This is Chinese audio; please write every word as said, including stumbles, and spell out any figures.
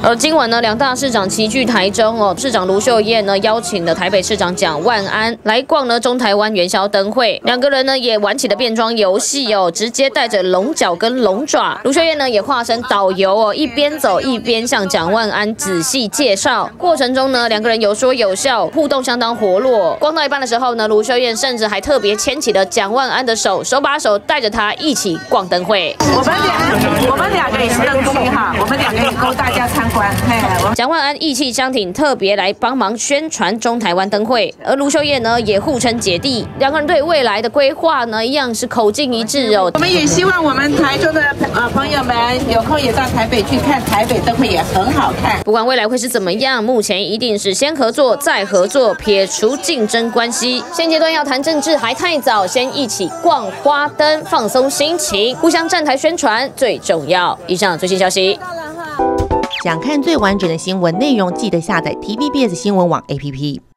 而今晚呢，两大市长齐聚台中哦，市长卢秀燕呢邀请了台北市长蒋万安来逛呢中台湾元宵灯会，两个人呢也玩起了变装游戏哦，直接带着龙角跟龙爪。卢秀燕呢也化身导游哦，一边走一边向蒋万安仔细介绍。过程中呢，两个人有说有笑，互动相当活络。逛到一半的时候呢，卢秀燕甚至还特别牵起了蒋万安的手，手把手带着他一起逛灯会。 我们俩，我们两个也是灯区哈，我们两个也供大家参观。 蒋万安义气相挺，特别来帮忙宣传中台湾灯会，而卢秀燕呢也互称姐弟，两个人对未来的规划呢一样是口径一致哦。 我们也希望我们台中的呃朋友们有空也到台北去看台北灯会，也很好看。 不管未来会是怎么样，目前一定是先合作再合作，撇除竞争关系。现阶段要谈政治还太早，先一起逛花灯，放松心情，互相站台宣传最重要。以上最新消息。 想看最完整的新闻内容，记得下载 T V B S 新闻网 A P P。